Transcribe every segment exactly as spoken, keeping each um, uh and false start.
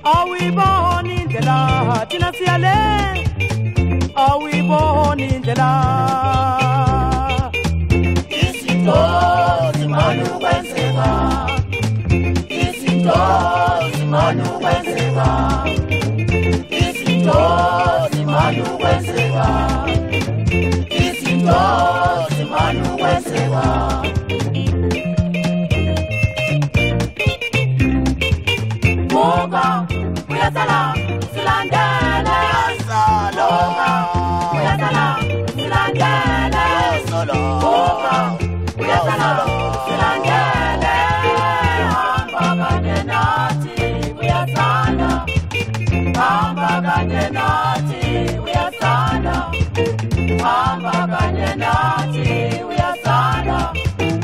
awibona indlela thina siyale awibona indlela izinto zimana ukwenzeka izinto zimana ukwenzeka izinto zimana ukwenzeka izinto zimana ukwenzeka Boga, uyasala, silandele Boga, uyasala, silandele Boga, uyasala, silandele Hamba kanye nathi, uyasala Hamba kanye nathi, uyasala Hamba kanye nathi, uyasala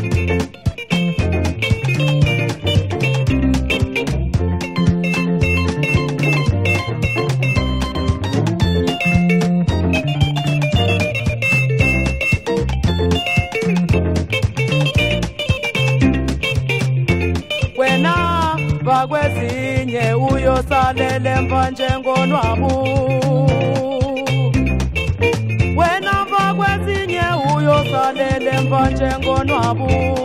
Bakwezinye uyosalele mva njengonwabu Wena bakwezinye uyosalele mva njengonwabu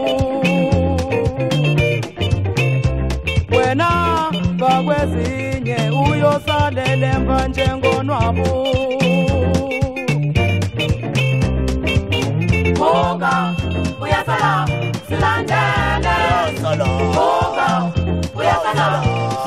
Wena bakwezinye uyosalele mva njengonwabu Boga uyasala silandele Boga uyasala